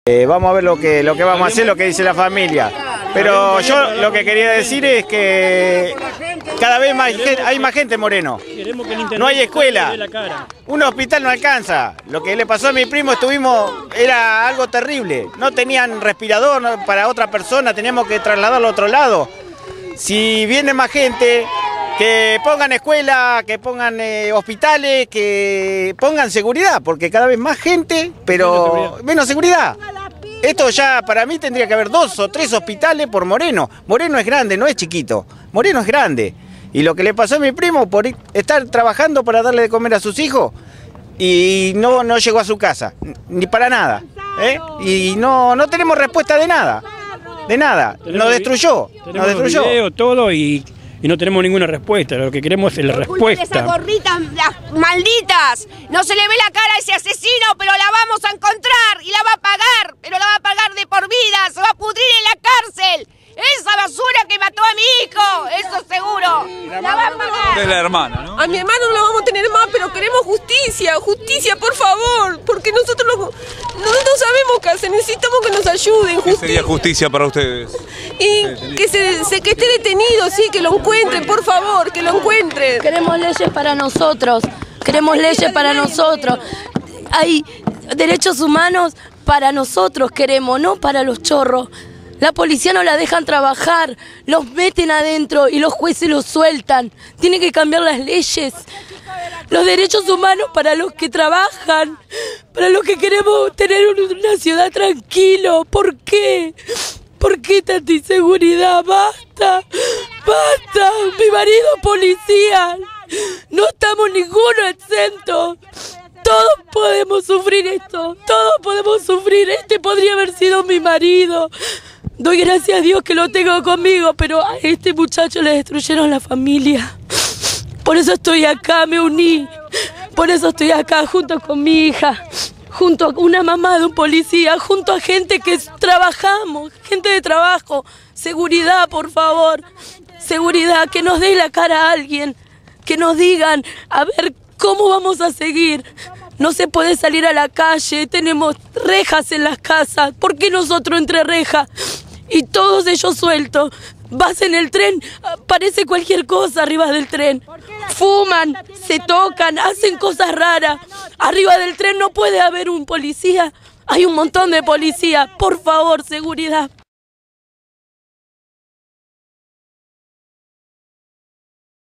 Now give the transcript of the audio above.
Vamos a ver lo que vamos a hacer, lo que dice la familia. Pero yo lo que quería decir es que cada vez hay más gente en Moreno. No hay escuela. Un hospital no alcanza. Lo que le pasó a mi primo era algo terrible. No tenían respirador para otra persona, teníamos que trasladarlo a otro lado. Si viene más gente, que pongan escuela, que pongan hospitales, que pongan seguridad, porque cada vez más gente, pero menos seguridad. Esto ya para mí tendría que haber 2 o 3 hospitales por Moreno. Moreno es grande, no es chiquito. Moreno es grande. Y lo que le pasó a mi primo por estar trabajando para darle de comer a sus hijos y no llegó a su casa, ni para nada. Y no tenemos respuesta de nada. De nada. Nos destruyó. Nos destruyó. Video, todo y no tenemos ninguna respuesta. Lo que queremos es la respuesta. Esas gorritas, las malditas. No se le ve la cara a ese asesino, pero la vamos a encontrar y la va a pagar. Pero la va a pagar de por vida. Se va a pudrir en la cárcel. Esa basura que mató a mi hijo, eso seguro. La va a pagar. Es la hermana, ¿no? A mi hermano no lo vamos a tener más, pero queremos justicia. Justicia, por favor. Porque nosotros no sabemos qué hacer. Necesitamos que nos ayuden. ¿Qué sería justicia para ustedes? Y que esté detenido, sí, que lo encuentren, por favor, que lo encuentren. Queremos leyes para nosotros. Queremos leyes para nosotros. Hay derechos humanos para nosotros, queremos, no para los chorros. La policía no la dejan trabajar, los meten adentro y los jueces los sueltan. Tienen que cambiar las leyes. Los derechos humanos para los que trabajan, para los que queremos tener una ciudad tranquila. ¿Por qué? ¿Por qué tanta inseguridad? ¡Basta! ¡Basta! Mi marido es policía. No estamos ninguno exentos. Todos podemos sufrir esto. Todos podemos sufrir. Este podría haber sido mi marido. Doy gracias a Dios que lo tengo conmigo, pero a este muchacho le destruyeron la familia. Por eso estoy acá, me uní. Por eso estoy acá junto con mi hija, junto a una mamá de un policía, junto a gente que trabajamos, gente de trabajo. Seguridad, por favor. Seguridad, que nos dé la cara a alguien. Que nos digan, a ver, ¿cómo vamos a seguir? No se puede salir a la calle, tenemos rejas en las casas. ¿Por qué nosotros entre rejas? Y todos ellos sueltos. Vas en el tren, parece cualquier cosa arriba del tren. Fuman, se tocan, hacen cosas raras. Arriba del tren no puede haber un policía. Hay un montón de policías. Por favor, seguridad.